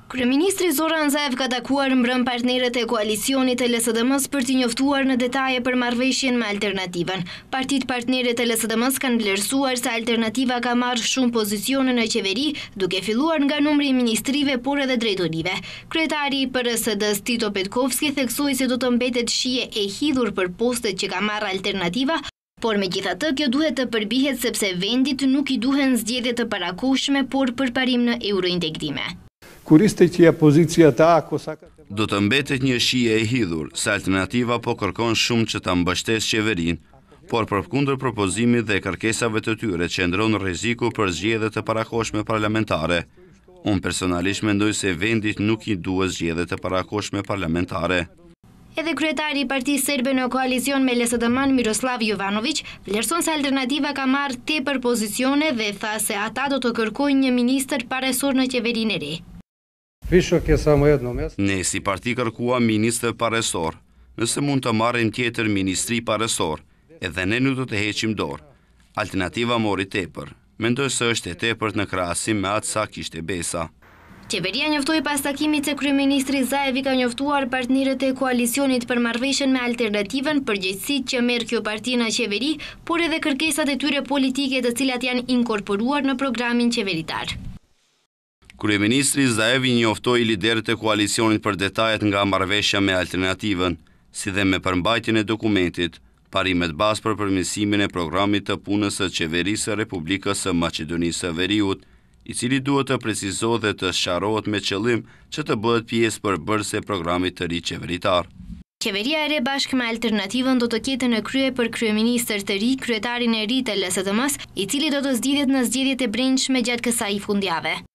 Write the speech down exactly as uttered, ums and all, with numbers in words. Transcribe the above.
Kryeministri Zoran Zaev ka takuar mbrëm partnerët e koalicionit e L S D M-s për t'i njoftuar në detaje për marrëveshjen me Alternativën. Partitë partnerët e L S D M-s kanë vlerësuar se Alternativa ka marrë shumë pozicione në qeveri, duke filluar nga numri i ministrive por edhe drejtorive. Kryetari i P R S D-s Tito Petkovski theksoi se do të mbetet shije e hidhur për postet që ka marrë Alternativa, por megjithatë kjo duhet të përbihet sepse vendit nuk i duhen zgjedhje të parakohshme, por përparim në eurointegrime. Do të mbetet një shije e hidhur, se Alternativa po kërkon shumë që ta mbështes qeverinë, por përkundër propozimit dhe kërkesave të tyre qëndron rreziku për zgjedhje të parakohshme parlamentare. Unë personalisht mendoj se vendit nuk i duhet zgjedhje të parakohshme parlamentare. Edhe kryetari i Partisë Serbe në koalicion me L S D M-n Miroslav Jovanović vlerëson se Alternativa ka marrë tepër pozicione dhe tha se ata do të kërkojnë një ministër paresor në qeverinë e re. Ne si parti kërkuam ministër paresor, nëse mund të marrim tjetër ministri paresor, edhe ne nuk do të heqim dorë. Alternativa mori tepër. Mendoj se është e tepërt në krahasim me atë sa kishte Besa. Qeveria njoftoi pas takimit se kryeministri Zaev i ka njoftuar partnerët e koalicionit për marrëveshjen me Alternativën, përgjegjësitë që merr kjo parti në qeveri, por edhe kërkesat e tyre politike të cilat janë inkorporuar në programin qeveritar. Kryeministri Zaev i njoftoi liderët e koalicionit për detajet nga marrëveshja me Alternativën, si dhe me përmbajtjen e dokumentit, parimet bazë për përmirësimin e programit të punës së qeverisë së Republikës së Maqedonisë së Veriut, i cili duhet të precizohet dhe të sqarohet me qëllim që të bëhet pjesë përbërëse e programit të ri qeveritar. Qeveria e re bashkë me Alternativën do të ketë në krye për kryeministër të ri, kryetarin e ri të L S D M-s, i cili do të zgjidhet në zgjedhjet e brendshme gjatë kësaj fundjavë.